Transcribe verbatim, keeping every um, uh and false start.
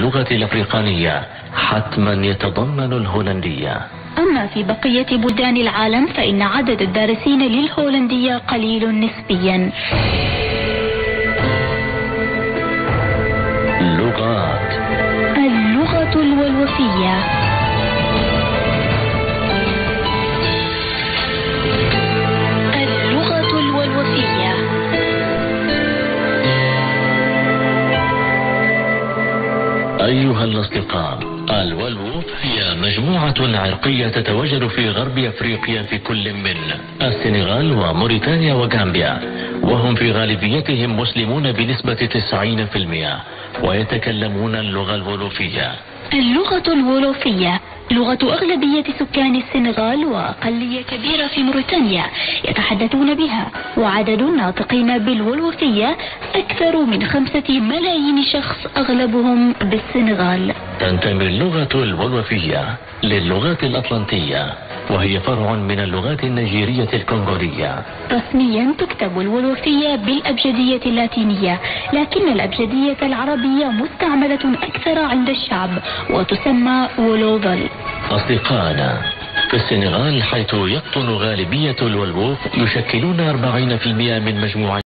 اللغة الأفريقانية حتما يتضمن الهولندية. أما في بقية بلدان العالم فإن عدد الدارسين للهولندية قليل نسبيا. لغات. اللغة الولوفية. اللغة الولوفية أيها الأصدقاء، الولوف هي مجموعة عرقية تتواجد في غرب أفريقيا في كل من السنغال وموريتانيا وغامبيا، وهم في غالبيتهم مسلمون بنسبة تسعين بالمئة ويتكلمون اللغة الولوفية. اللغة الولوفية لغة أغلبية سكان السنغال وأقلية كبيرة في موريتانيا يتحدثون بها، وعدد الناطقين بالولوفية أكثر من خمسة ملايين شخص أغلبهم بالسنغال. تنتمي اللغة الولوفية للغات الأطلنطية، وهي فرع من اللغات النيجيرية الكونغولية. رسميا تكتب الولوفية بالأبجدية اللاتينية، لكن الأبجدية العربية مستعملة أكثر عند الشعب وتسمى ولوفل. أصدقائنا، في السنغال حيث يقطن غالبية الولوف يشكلون أربعين بالمئة من مجموع